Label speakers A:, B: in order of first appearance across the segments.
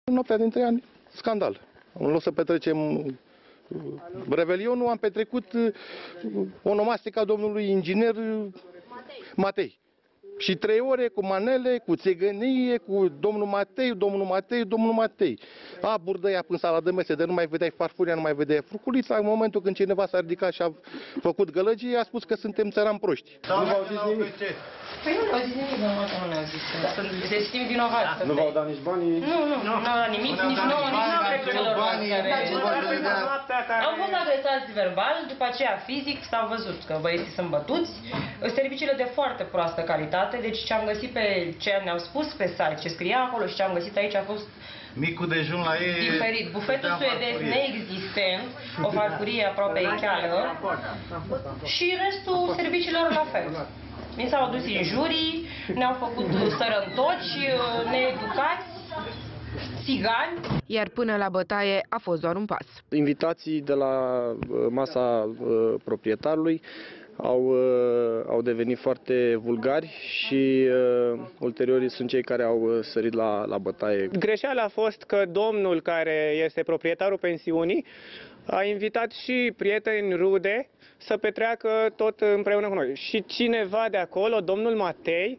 A: Noaptea dintre ani, scandal. În loc să petrecem Revelionul, am petrecut onomastica domnului inginer Matei. Și 3 ore cu manele, cu țegănie, cu domnul Matei. A, burdăia până sala de mese, de nu mai vedeai farfuria, nu mai vedeai fruculița. În momentul când cineva s-a ridicat și a făcut gălăgie, a spus că suntem țărani proști.
B: Nu v-au zis nimic?
C: Păi nu ne-au zis nimic, nu ne-au zis. Se știm vinovați.
B: Nu v-au dat nici banii?
C: Nu au dat nimic, nici nouă, nici nouă cred că celor au fost agresați verbal, după aceea fizic, s-a văzut că băieții sunt bătuți. Serviciile de foarte proastă calitate, deci ce am găsit pe ce ne-au spus pe site, ce scria acolo și ce am găsit aici a fost
D: micul dejun la ei
C: diferit. Bufetul suedez neexistent, o farfurie aproape echeală și restul serviciilor la fel. Mi s-au adus injurii, ne-au făcut sărăntoci, needucați, țigani.
E: Iar până la bătaie a fost doar un pas.
B: Invitații de la masa proprietarului au devenit foarte vulgari și ulterior sunt cei care au sărit la bătaie.
F: Greșeala a fost că domnul care este proprietarul pensiunii a invitat și prieteni, rude, să petreacă tot împreună cu noi. Și cineva de acolo, domnul Matei,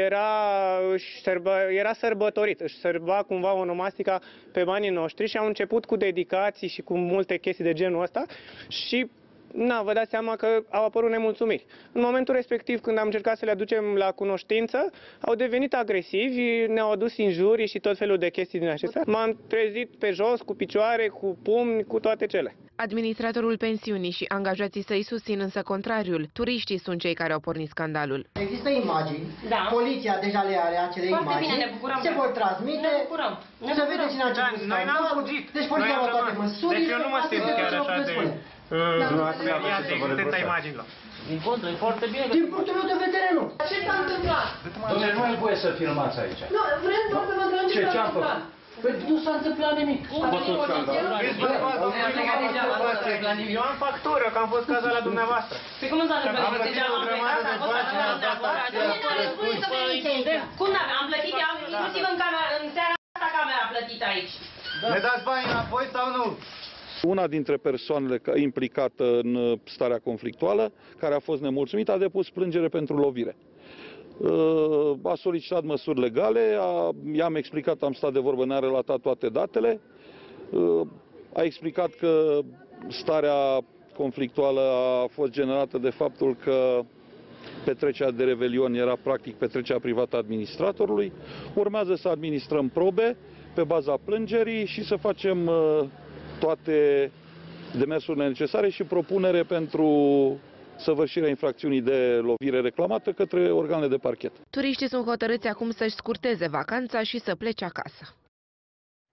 F: era sărbătorit, își sărba cumva onomastica pe banii noștri și au început cu dedicații și cu multe chestii de genul ăsta și vă dați seama că au apărut nemulțumiri. În momentul respectiv, când am încercat să le aducem la cunoștință, au devenit agresivi, ne-au adus injurii și tot felul de chestii din acestea. M-am trezit pe jos, cu picioare, cu pumni, cu toate cele.
E: Administratorul pensiunii și angajații săi susțin însă contrariul. Turiștii sunt cei care au pornit scandalul.
G: Există imagini, poliția deja le are acele imagini, se vor transmite, să vedeți în acest scandal. Deci poliția va toate măsurile.
F: Deci eu nu mă simt chiar așa de speriat de existența imaginilor.
D: Din contră, e foarte bine.
G: Din punctul meu de vedere, nu.
H: Ce s-a întâmplat?
D: Dom'le, nu e voie să filmați aici.
H: Nu, vrem doar să vă întrebăm ce s-a întâmplat.
G: Păi nu s-a întâmplat nimic.
F: Eu am factură, că am fost cazat la dumneavoastră.
C: Păi cum nu s-a întâmplat? Am plătit o grămadă de bani la Cum n-am? Am plătit, inclusiv în seara asta camera a plătit aici.
D: Ne dați bani înapoi sau nu?
A: Una dintre persoanele implicată în starea conflictuală, care a fost nemulțumită, a depus plângere pentru lovire. A solicitat măsuri legale, i-am explicat, am stat de vorbă, ne-a relatat toate datele, a explicat că starea conflictuală a fost generată de faptul că petrecerea de Revelion era practic petrecerea privată a administratorului. Urmează să administrăm probe pe baza plângerii și să facem toate demersurile necesare și propunere pentru săvârșirea infracțiunii de lovire reclamată către organele de parchet.
E: Turiștii sunt hotărâți acum să-și scurteze vacanța și să plece acasă.